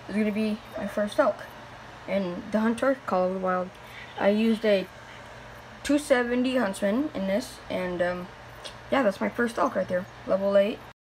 is going to be my first elk. And the Hunter, Call of the Wild. I used a 270 Huntsman in this, and yeah, that's my first elk right there. Level 8.